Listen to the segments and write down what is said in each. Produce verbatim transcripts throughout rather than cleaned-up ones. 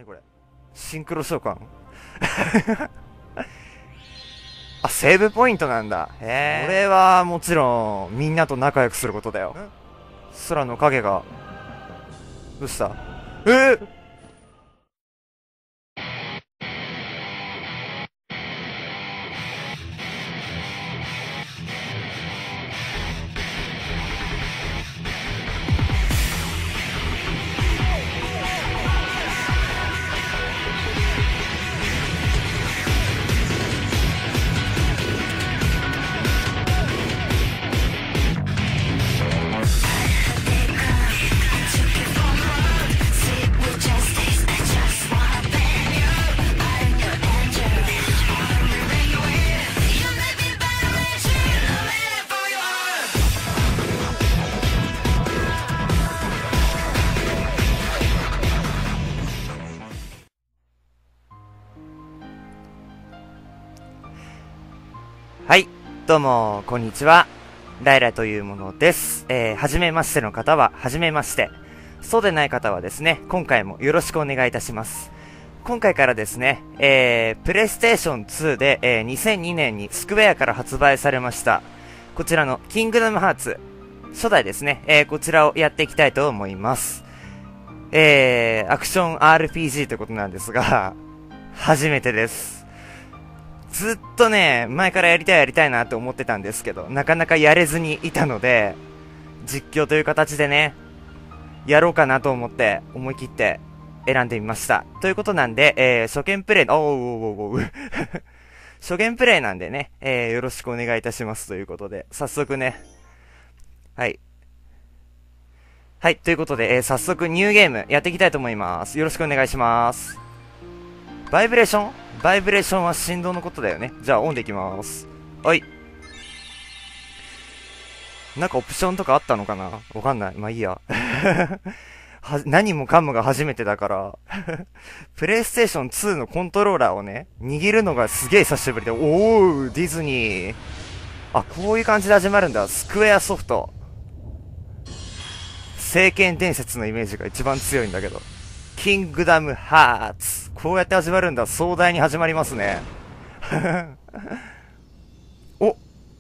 何これ、シンクロ召喚あ、セーブポイントなんだ。へえ。これはもちろんみんなと仲良くすることだよ。空の影がどうした？えー、はい、どうも、こんにちは。ライラというものです。えー、はじめましての方は、はじめまして。そうでない方はですね、今回もよろしくお願いいたします。今回からですね、えー、プレイステーションツーで、えー、にせんにねんにスクウェアから発売されました、こちらのキングダムハーツ、初代ですね、えー、こちらをやっていきたいと思います。えー、アクション アールピージー ということなんですが、初めてです。ずっとね、前からやりたいやりたいなって思ってたんですけど、なかなかやれずにいたので、実況という形でね、やろうかなと思って、思い切って選んでみました。ということなんで、えー、初見プレイ、おーおーおーおー初見プレイなんでね、えー、よろしくお願いいたしますということで、早速ね、はい。はい、ということで、えー、早速ニューゲームやっていきたいと思います。よろしくお願いします。バイブレーションバイブレーションは振動のことだよね。じゃあオンでいきます。はい。なんかオプションとかあったのかな、わかんない。まあいいや。は、何もかもが初めてだからプレイステーションツーのコントローラーをね、握るのがすげえ久しぶりで、おー、ディズニー。あ、こういう感じで始まるんだ。スクエアソフト。聖剣伝説のイメージが一番強いんだけど。キングダムハーツ。こうやって始まるんだ。壮大に始まりますね。お、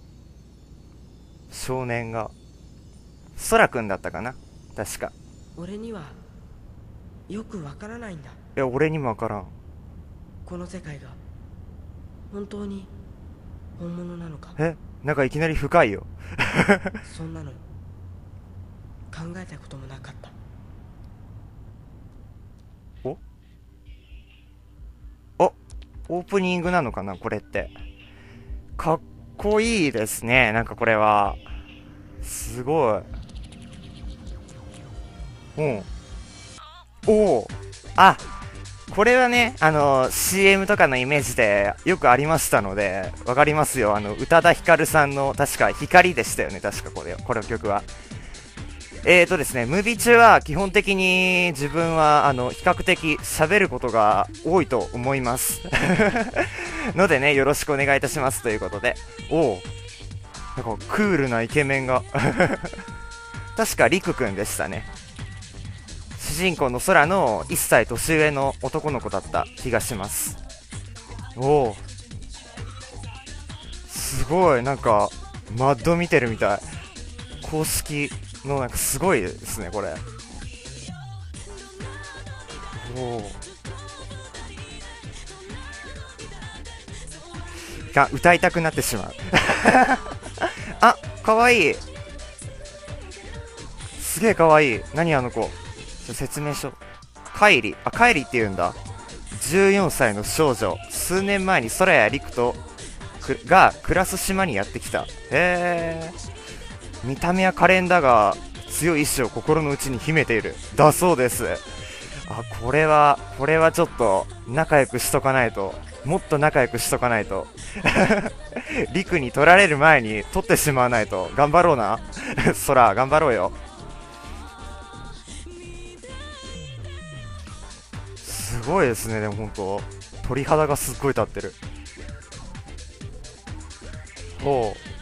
少年が。ソラくんだったかな確か。 俺にはよくわからないんだ。いや、俺にもわからん。 この世界が本当に本物なのか。 え、なんかいきなり深いよ。 そんなの考えたこともなかった。 おお、オープニングなのかなこれって。かっこいいですね。なんかこれはすごい。うんおお、あ、これはね、あの シーエム とかのイメージでよくありましたのでわかりますよ。あの宇多田ヒカルさんの確か光でしたよね。確かこれこの曲は。えーとですね、ムービー中は基本的に自分はあの比較的喋ることが多いと思いますのでね、よろしくお願いいたしますということで。おお、なんかクールなイケメンが確かリクくんでしたね。主人公の空のいっさい年上の男の子だった気がします。おお、すごい、なんかマッド見てるみたい。公式のなんかすごいですねこれ。おお、が歌いたくなってしまうあ、かわいい、すげえかわいい。何あの子、説明書。カイリ、あ、カイリって言うんだ。じゅうよんさいの少女、数年前に空や陸とが暮らす島にやってきた。へえ。見た目は可憐だが強い意志を心の内に秘めているだそうです。あ、これはこれはちょっと仲良くしとかないと、もっと仲良くしとかないと陸に取られる前に取ってしまわないと。頑張ろうな空頑張ろうよ。すごいですね。でも本当鳥肌がすっごい立ってる。ほう、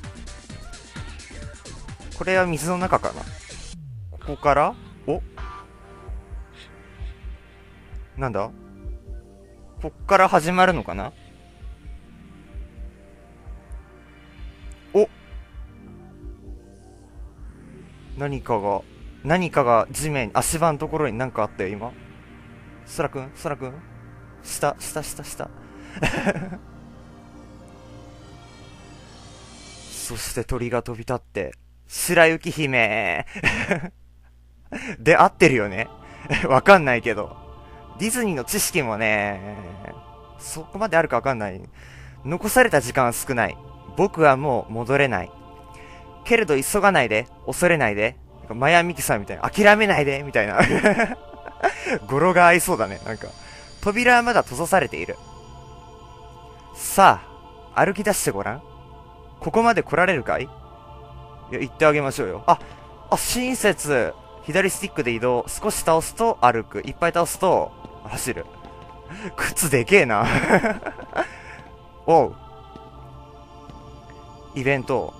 これは水の中かな。ここからおなんだこっから始まるのかな。お、何かが、何かが地面、足場のところになんかあったよ、今。そらくんそらくん下、下、下、下。そして鳥が飛び立って、白雪姫で合ってるよね。わかんないけど。ディズニーの知識もね、そこまであるかわかんない。残された時間は少ない。僕はもう戻れない。けれど急がないで、恐れないで。マヤミキさんみたいな、諦めないでみたいな。語呂が合いそうだね。なんか、扉はまだ閉ざされている。さあ、歩き出してごらん。ここまで来られるかい？いや、行ってあげましょうよ。あ、あ、親切。左スティックで移動。少し倒すと歩く。いっぱい倒すと走る。靴でけえな。おう。イベント。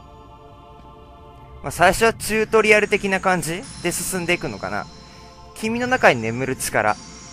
まあ、最初はチュートリアル的な感じで進んでいくのかな。君の中に眠る力。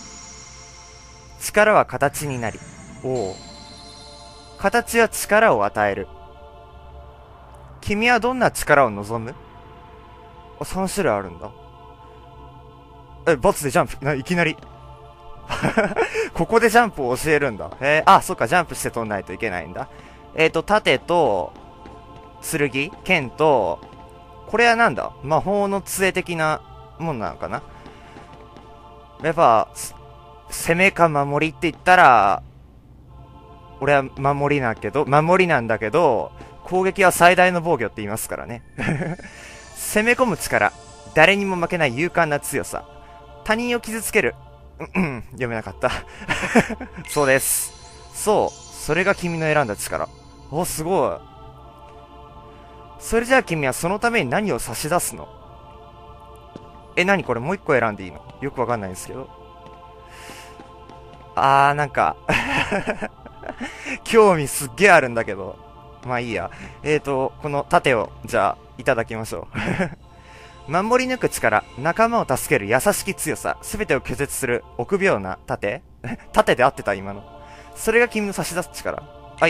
力は形になり。おう。形は力を与える。君はどんな力を望む？あ、さん種類あるんだ。え、バツでジャンプな、いきなり。ここでジャンプを教えるんだ。へえ、あ、そっか、ジャンプして飛んないといけないんだ。えっと、盾と、剣剣と、これはなんだ魔法の杖的なもんなのかな。やっぱ、攻めか守りって言ったら、俺は守りだけど、守りなんだけど、攻撃は最大の防御って言いますからね。攻め込む力。誰にも負けない勇敢な強さ。他人を傷つける。うん、読めなかった。そうです。そう。それが君の選んだ力。お、すごい。それじゃあ君はそのために何を差し出すの？え、何これもう一個選んでいいの？よくわかんないんですけど。あー、なんか、興味すっげーあるんだけど。まあいいや。えーと、この盾を、じゃあ、いただきましょう。守り抜く力、仲間を助ける優しき強さ、すべてを拒絶する臆病な盾盾で合ってた今の。それが君の差し出す力。はい。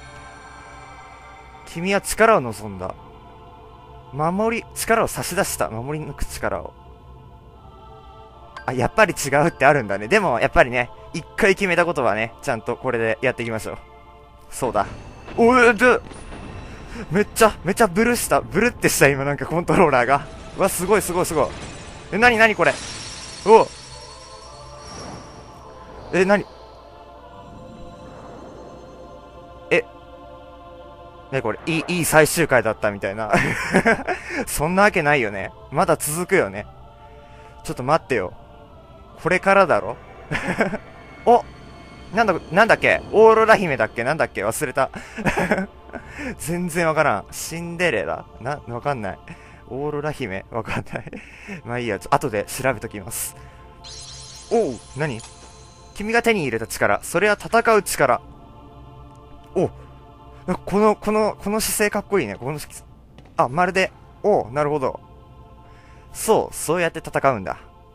君は力を望んだ。守り、力を差し出した。守り抜く力を。あ、やっぱり違うってあるんだね。でも、やっぱりね、一回決めたことはね、ちゃんとこれでやっていきましょう。そうだ。おえで、めっちゃ、めっちゃブルした。ブルってした今なんかコントローラーが。うわ、すごいすごいすごい。え、なになにこれ。おえ、なにえ、ねこれ、いい、いい最終回だったみたいな。そんなわけないよね。まだ続くよね。ちょっと待ってよ。これからだろ。お、なんだ、なんだっけオーロラ姫だっけなんだっけ忘れた。全然わからん。シンデレラな、わかんない。オーロラ姫わかんない。まあいいや、後で調べときます。おう、何君が手に入れた力。それは戦う力。お、この、この、この姿勢かっこいいね。この、あ、まるで、おう、なるほど。そう、そうやって戦うんだ。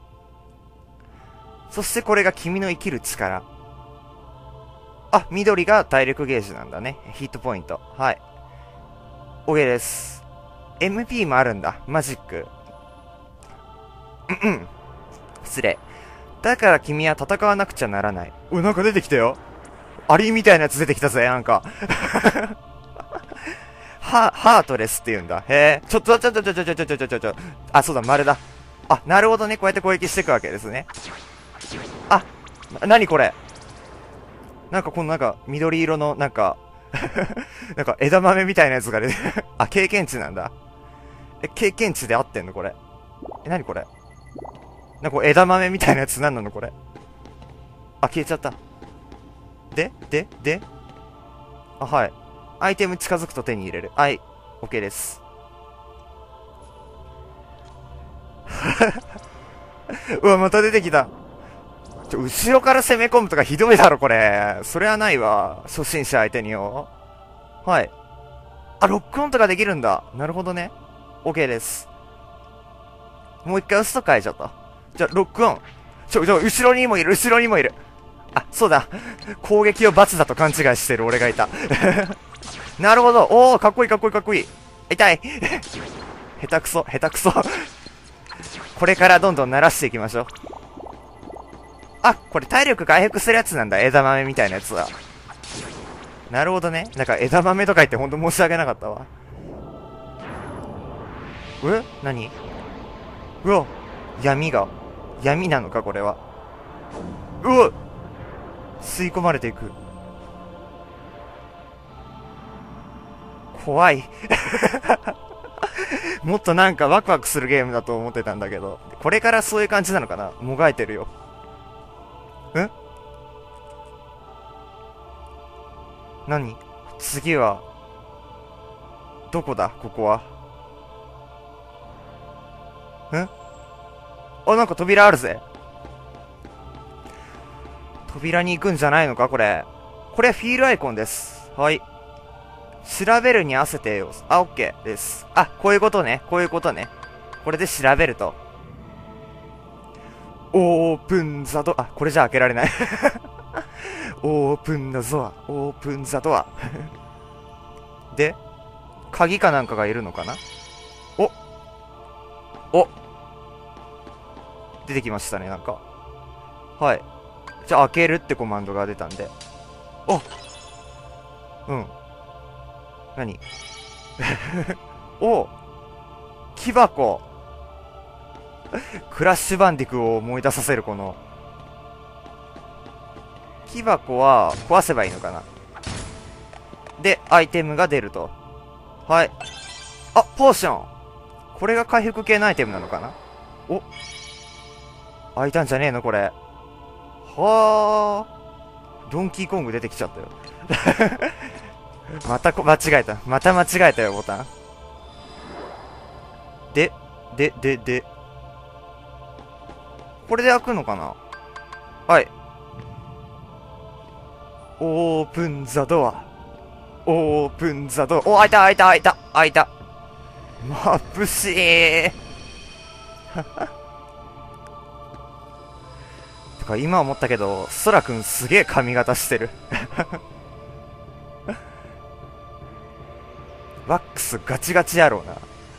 そしてこれが君の生きる力。あ、緑が体力ゲージなんだね。ヒットポイント。はい。OK です。エムピー もあるんだ。マジック。うんうん。失礼。だから君は戦わなくちゃならない。おい、なんか出てきたよ。アリみたいなやつ出てきたぜ、なんか。ハ、ハートレスって言うんだ。へえ。ちょ、ちょ、ちょ、ちょ、ちょ、ちょ、ちょ、ちょ、ちょ、ちょ、ちょ。あ、そうだ、丸だ。あ、なるほどね。こうやって攻撃していくわけですね。あ、な、なにこれ。なんかこのなんか、緑色の、なんか、なんか枝豆みたいなやつが出て、あ、経験値なんだ。え、経験値で合ってんのこれ。え、なにこれ。なんかこう枝豆みたいなやつなんなのこれ。あ、消えちゃった。ででであ、はい。アイテム近づくと手に入れる。はい。OK です。うわ、また出てきた。ちょ、後ろから攻め込むとかひどいだろ、これ。それはないわ。初心者相手によ。はい。あ、ロックオンとかできるんだ。なるほどね。OK です。もう一回押すと変えちゃった。じゃあ、ロックオン。 ちょ、ちょ、後ろにもいる、後ろにもいる。あ、そうだ。攻撃を罰だと勘違いしてる俺がいた。なるほど。おー、かっこいいかっこいいかっこいい。痛い。下手くそ、下手くそ。これからどんどん慣らしていきましょう。あ、これ体力回復するやつなんだ。枝豆みたいなやつは。なるほどね。なんか枝豆とか言ってほんと申し訳なかったわ。え何うわ、闇が。闇なのかこれは。うわ、吸い込まれていく。怖い。もっとなんかワクワクするゲームだと思ってたんだけど。これからそういう感じなのかな。もがいてるよ。ん何次は、どこだここは。んあ、なんか扉あるぜ。扉に行くんじゃないのかこれ。これフィールアイコンです。はい。調べるに合わせてよ。あ、オッケーです。あ、こういうことね。こういうことね。これで調べると。オープンザドア。あ、これじゃ開けられない。オープンザドア。オープンザドア。で、鍵かなんかがいるのかな。おお出てきましたね、なんか。はい。じゃあ開けるってコマンドが出たんで。おうん。何お木箱。クラッシュバンディクを思い出させるこの。木箱は壊せばいいのかな。で、アイテムが出ると。はい。あ、ポーション。これが回復系のアイテムなのかな。お開いたんじゃねえのこれ。はあ。ドンキーコング出てきちゃったよ。またこ、間違えた。また間違えたよ、ボタン。で、で、で、で。これで開くのかな。はい。オープンザドア。オープンザドア。お、開いた、開いた、開いた、開いた。まぶしい。てか、今思ったけど、ソラくんすげえ髪型してる。ワックスガチガチやろうな。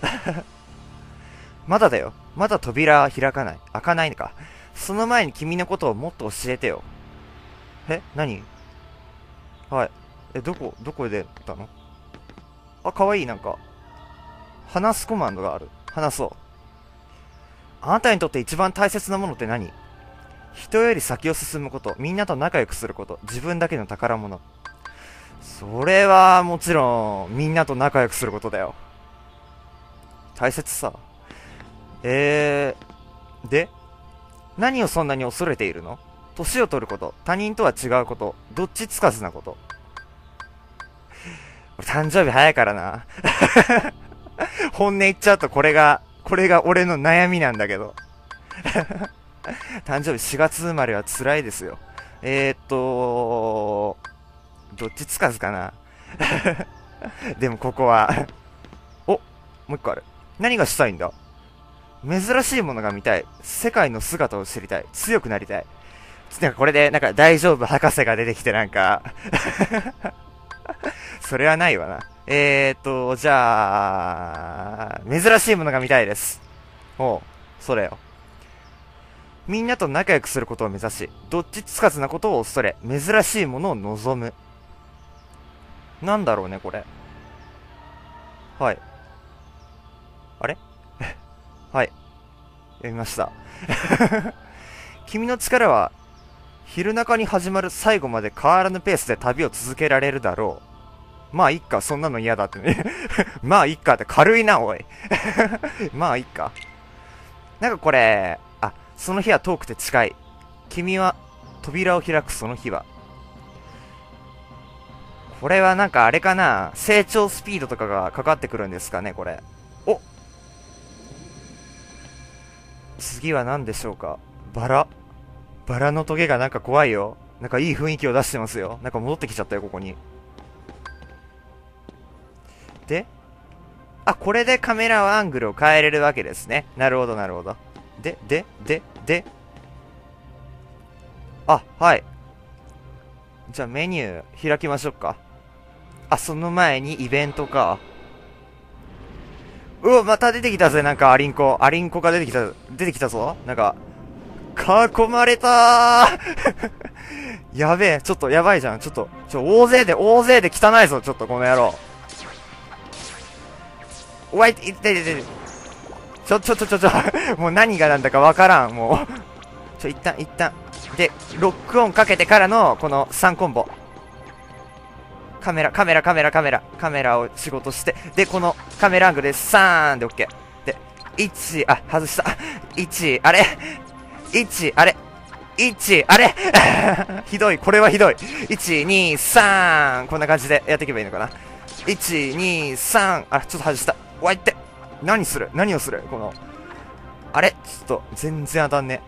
まだだよ。まだ扉開かない。開かないのか。その前に君のことをもっと教えてよ。え何はい。え、どこ、どこで出たの。あ、かわいい、なんか。話すコマンドがある。話そう。あなたにとって一番大切なものって何。人より先を進むこと、みんなと仲良くすること、自分だけの宝物。それはもちろんみんなと仲良くすることだよ。大切さ。えー、で何をそんなに恐れているの。年を取ること、他人とは違うこと、どっちつかずなこと。俺誕生日早いからな。本音言っちゃうとこれがこれが俺の悩みなんだけど。誕生日しがつ生まれは辛いですよ。えーっとどっちつかずかな。でもここはお、もう一個ある。何がしたいんだ。珍しいものが見たい。世界の姿を知りたい。強くなりたい。なんかこれでなんか大丈夫博士が出てきてなんかそれはないわな。えーっとじゃあ珍しいものが見たいです。おう、それよ。みんなと仲良くすることを目指し、どっちつかずなことを恐れ、珍しいものを望む。なんだろうね、これ。はい。あれはい。読みました。君の力は、昼中に始まる最後まで変わらぬペースで旅を続けられるだろう。まあ、いっか、そんなの嫌だってね。まあ、いっかって軽いな、おい。まあ、いっか。なんかこれ、あ、その日は遠くて近い。君は扉を開くその日は。これはなんかあれかな、成長スピードとかがかかってくるんですかね、これ。お、次は何でしょうか。バラ。バラのトゲがなんか怖いよ。なんかいい雰囲気を出してますよ。なんか戻ってきちゃったよ、ここに。で、あ、これでカメラアングルを変えれるわけですね。なるほど、なるほど。で、で、で、で、 あ、はい。じゃあメニュー開きましょうか。あ、その前にイベントか。うわ、また出てきたぜ、なんかアリンコ。アリンコが出てきた、出てきたぞ。なんか、囲まれたーやべえ、ちょっとやばいじゃん。ちょっと、ちょ、大勢で、大勢で汚いぞ、ちょっとこの野郎。うわ、いて、いて、いて、いて。ちょ、ちょ、ちょ、ちょ、ちょ、もう何がなんだかわからん、もう。ちょ、一旦、一旦。で、ロックオンかけてからの、このさんコンボ。カメラ、カメラ、カメラ、カメラ、カメラを仕事して、で、このカメラアングルでさんで OK。で、いち、あ、外した。いち、あれ ?いち、あれ ?いち、あれひどい、これはひどい。いち、に、さん、こんな感じでやっていけばいいのかな。いち、に、さん、あ、ちょっと外した。わいって。何する何をするこの、あれちょっと、全然当たんね。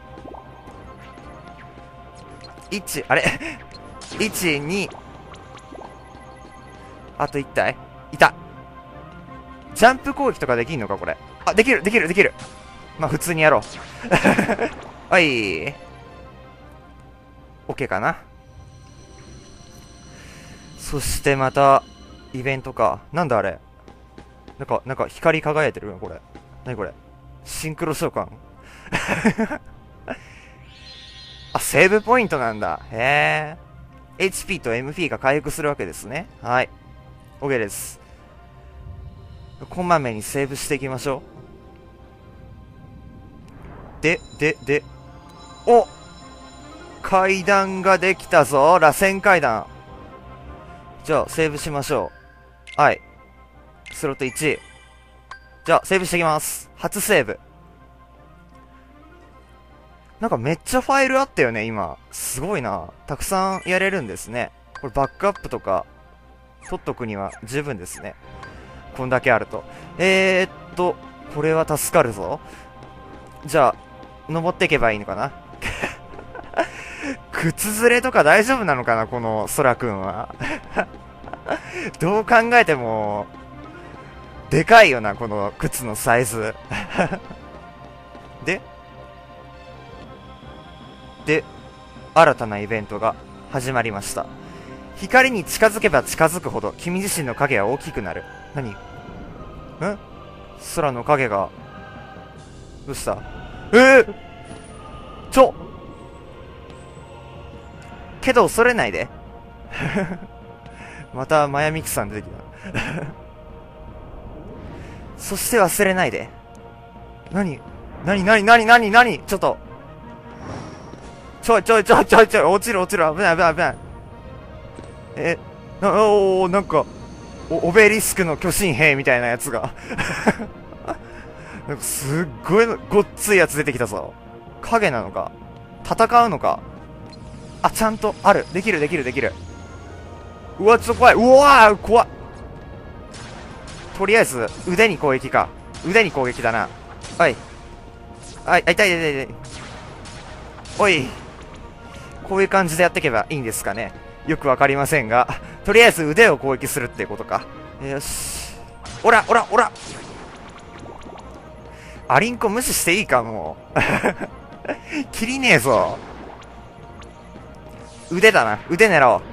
いち、あれ ?いち、に、あといち体いた。ジャンプ攻撃とかできんのかこれ。あ、できる、できる、できる。まあ、普通にやろう。はい。OK かな。そしてまた、イベントか。なんだあれ。なんか、なんか光り輝いてるよ、これ。なにこれ。シンクロ召喚あ、セーブポイントなんだ。へえ。エイチピー と エムピー が回復するわけですね。はい。OK です。こまめにセーブしていきましょう。で、で、で。お階段ができたぞ。螺旋階段。じゃあ、セーブしましょう。はい。スロットいち。じゃあ、セーブしていきます。初セーブ。なんかめっちゃファイルあったよね、今。すごいな。たくさんやれるんですね。これバックアップとか、取っとくには十分ですね。こんだけあると。えーっと、これは助かるぞ。じゃあ、登っていけばいいのかな靴ずれとか大丈夫なのかなこのソラくんは。どう考えても、でかいよな、この靴のサイズ。でで、新たなイベントが始まりました。光に近づけば近づくほど君自身の影は大きくなる。何？ん？空の影が、どうした？えー、ちょけど恐れないで。またマヤミクさん出てきた。そして忘れないで。何？何？何？何？何？何？ちょっと。ちょいちょいちょいちょいちょい、落ちる落ちる、危ない危ない危ない。え、な、おー、なんか、お、オベリスクの巨神兵みたいなやつが。なんかすっごいごっついやつ出てきたぞ。影なのか戦うのか。あ、ちゃんとある。できるできるできる。うわ、ちょっと怖い。うわー、怖っ。とりあえず、腕に攻撃か。腕に攻撃だな。はい。はい、痛い痛い痛い痛い。おい。こういう感じでやっていけばいいんですかね。よくわかりませんが。とりあえず腕を攻撃するってことか。よし。おら、おら、おら。アリンコ無視していいか、もう。切りねえぞ。腕だな。腕狙おう。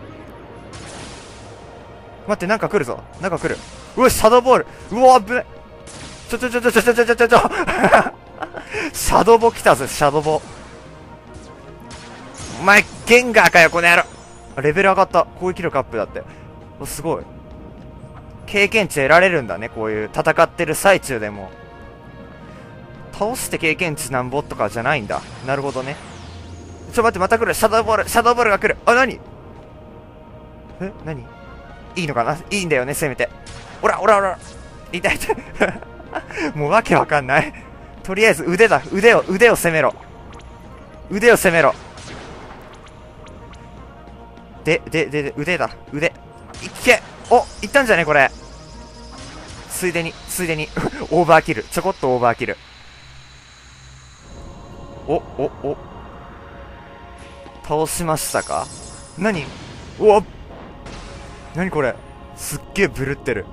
待って、なんか来るぞ。なんか来る。うわ、シャドーボール。うわ、危ない。ちょちょちょちょちょちょちょちょちょちょ。シャドボ来たぜ、シャドボ。お前、ゲンガーかよ、この野郎。レベル上がった。攻撃力アップだって。お、すごい。経験値得られるんだね、こういう戦ってる最中でも。倒して経験値なんぼとかじゃないんだ。なるほどね。ちょ、待って、また来る。シャドーボール、シャドーボールが来る。あ、なにえ、なにいいのかないいんだよね、せめて。おら、おら、おら。痛い痛い。もうわけわかんない。とりあえず腕だ。腕を、腕を攻めろ。腕を攻めろ。で、で、で、で、腕だ。腕。いけお、いったんじゃねこれ。ついでに、ついでに、オーバーキル。ちょこっとオーバーキル。お、お、お。倒しましたか？何？うわ！何これ？すっげえブルってる。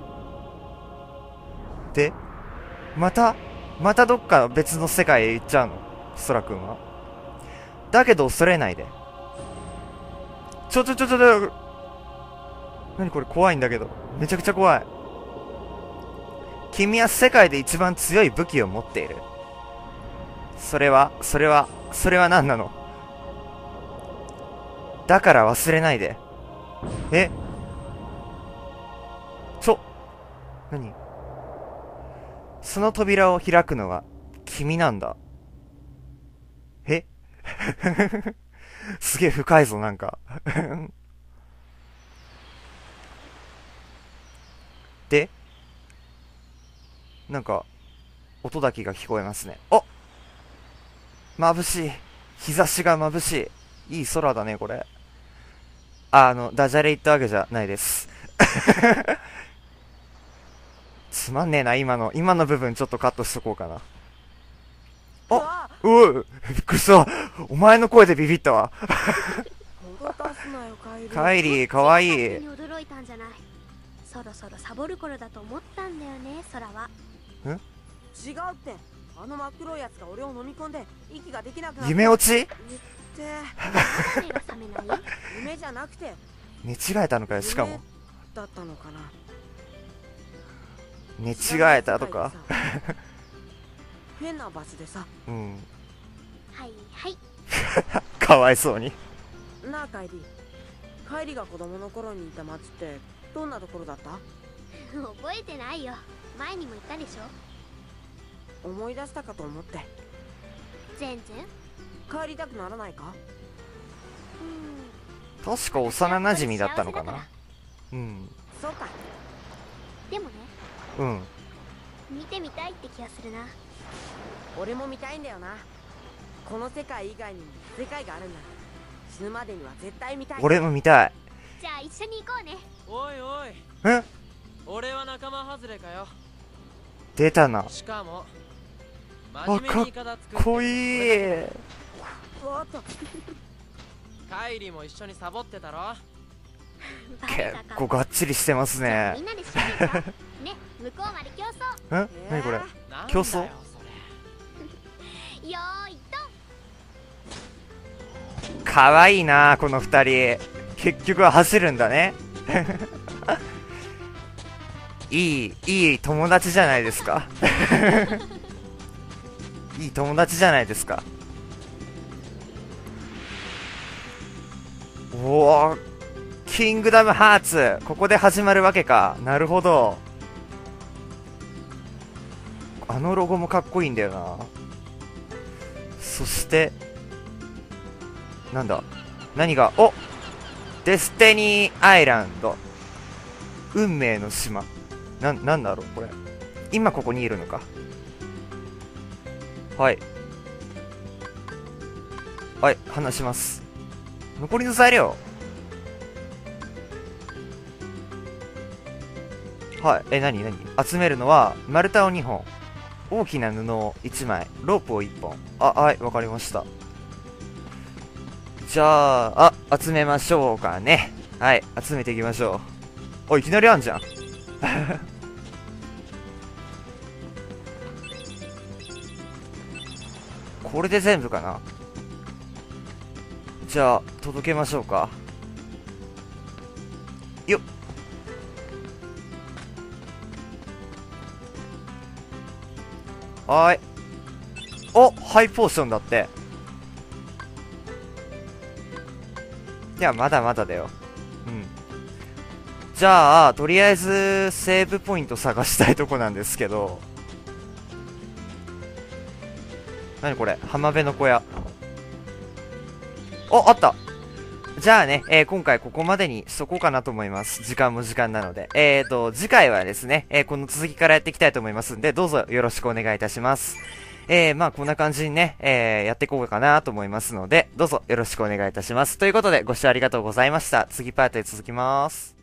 で、またまたどっか別の世界へ行っちゃうの？ソラくんは。 だけど恐れないで。ちょちょちょちょちょ。何これ怖いんだけど。めちゃくちゃ怖い。君は世界で一番強い武器を持っている。それは、それは、それは何なの？だから忘れないで。え？ちょ、何？その扉を開くのは君なんだ。えすげえ深いぞ、なんか。で、なんか、音だけが聞こえますね。あ！眩しい。日差しが眩しい。いい空だね、これ。あ、あの、ダジャレ言ったわけじゃないです。つまんねえな、今の。今の部分ちょっとカットしとこうかな。あ！ううびっくりした。お前の声でビビったわ。カイリー、かわいい。 驚いたんじゃない。そろそろサボる頃だと思ったんだよね、空は。 ん？違うって。あの真っ黒いやつが俺を飲み込んで息ができなくなった。 夢落ち？ 言って目が覚めない？ 夢じゃなくて寝違えたのかよ、しかも。 だったのかな。 寝違えたとか。 変な場所でさ。 うん。 はいはい。 かわいそうに。 なあカイリー。カイリーが子供の頃にいた町ってどんなところだった？ 覚えてないよ。前にも言ったでしょ。 思い出したかと思って。 全然。 帰りたくならないか？ うん。 確か幼馴染だったのかな。うん。 そうか。 でもね。 うん。 見てみたいって気がするな。 俺も見たいんだよな。この世界以外にも世界があるんだ。死ぬまでには絶対見たい。 俺も見たい。 じゃあ一緒に行こうね。 おいおい。 え？ 俺は仲間外れかよ。 出たな。 しかもあ、 真面目かっにイカダ作ってこいい。 おっと。 カイリも一緒にサボってたろ。 結構がっちりしてますね。 みんなでしようね。向こうまで競争。 ん？何これ？ なんだよ競争？ それ。 よーいドン。 かわいいな、この二人。結局は走るんだね。いい、いい友達じゃないですか。いい友達じゃないですか。おお、キングダムハーツ、ここで始まるわけか。なるほど。あのロゴもかっこいいんだよな。そしてなんだ、何が、お、デスティニーアイランド、運命の島。な、なんだろうこれ。今ここにいるのか。はいはい、話します。残りの材料、はい、え、なになに、集めるのは丸太をにほん、大きな布をいちまい、ロープをいっぽん。あ、はい、わかりました。じゃあ、あ、集めましょうかね。はい、集めていきましょう。お、いきなりあんじゃん。これで全部かな。じゃあ、届けましょうか。よっ。はーい。お、ハイポーションだって。いや、まだまだだよ。うん。じゃあ、とりあえず、セーブポイント探したいとこなんですけど。なにこれ、浜辺の小屋。お、あった。じゃあね、えー、今回ここまでにしとこうかなと思います。時間も時間なので。えーと、次回はですね、えー、この続きからやっていきたいと思いますんで、どうぞよろしくお願いいたします。えー、まあこんな感じにね、えー、やっていこうかなと思いますので、どうぞよろしくお願いいたします。ということで、ご視聴ありがとうございました。次パートで続きます。